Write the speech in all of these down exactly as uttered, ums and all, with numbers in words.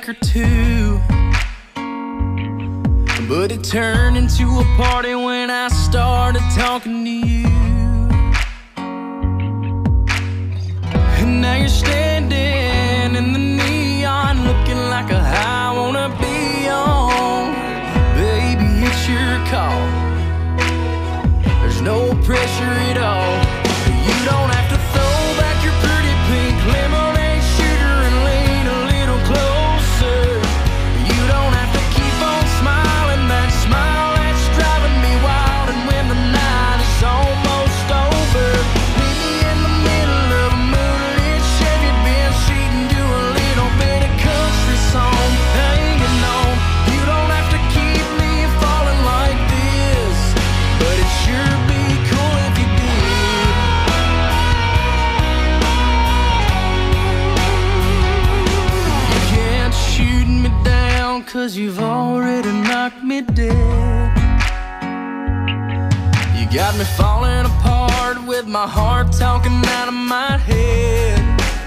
drink or two, but it turned into a party when I started talking to you. And now you're standing in the neon, looking like a high I wanna be on. Baby, it's your call. There's no pressure at all. You don't have to throw back your pretty pink lemonade shooter and lean a little closer. You don't have to keep on smiling that smile that's driving me wild. And when the night is almost over, meet me in the middle of a moonlit Chevy Benz seat and do a little bit of country song, hanging on. You don't have to keep me falling like this, but it sure be cool if you did. You can't shoot me down, cause you've already knocked me dead. You got me falling apart with my heart talking out of my head.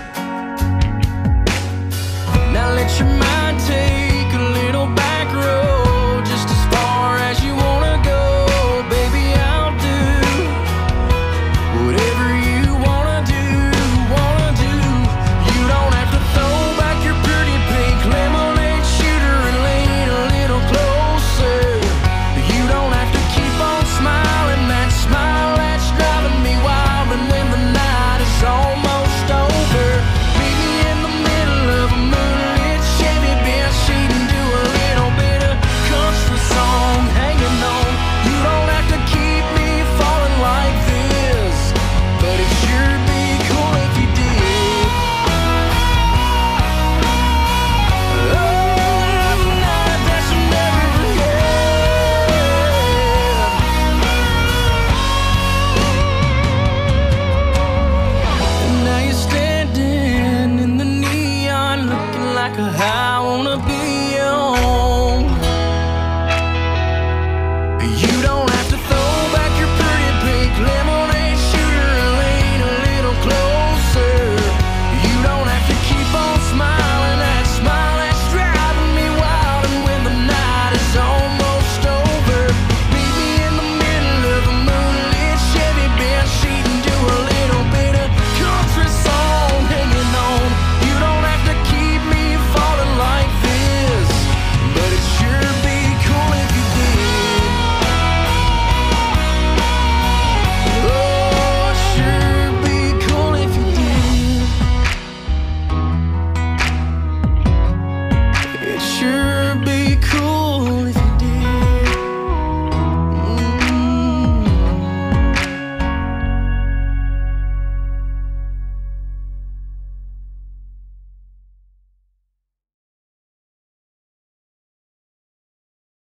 Now let your mind take a little back road, just as far as you wanna go. Baby, I'll do whatever you wanna do, wanna do. You don't have to throw back your pretty pink lemonade shooter and lean a little closer. You don't have to keep on smiling that smile that's driving me wild. And when the night is almost over, meet me in the middle of a moonlit Chevy Benz seat and do a little bit of country song, hanging on. You don't have to keep me falling like this, but it sure be cool if you did. Oh, the night that you'll never forget. And now you're standing in the neon, looking like a high